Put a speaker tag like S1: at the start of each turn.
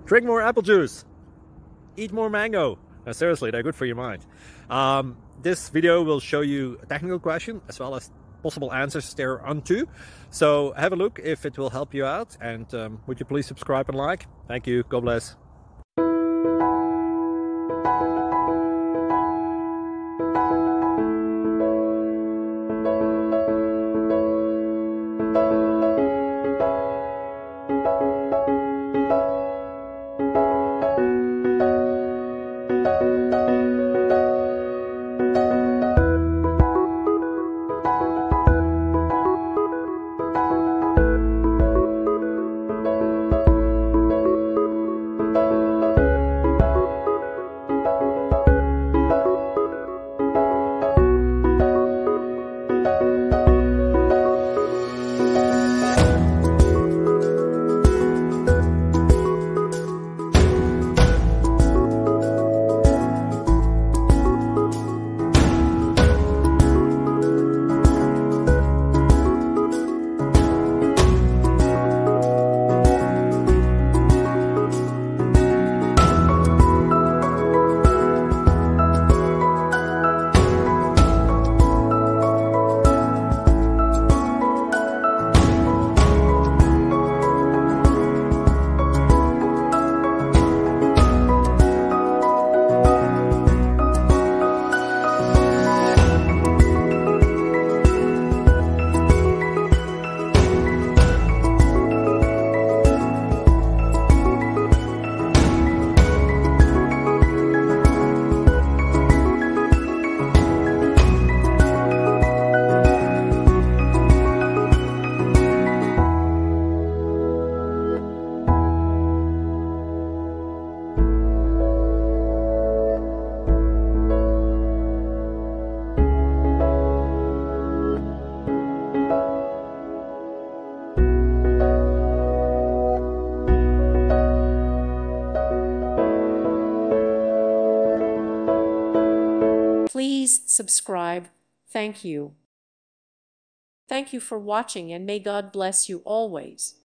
S1: Drink more apple juice. Eat more mango. No, seriously, they're good for your mind. This video will show you a technical question as well as possible answers thereunto. So have a look if it will help you out, and would you please subscribe and like? Thank you. God bless.
S2: Please subscribe. Thank you. Thank you for watching, and may God bless you always.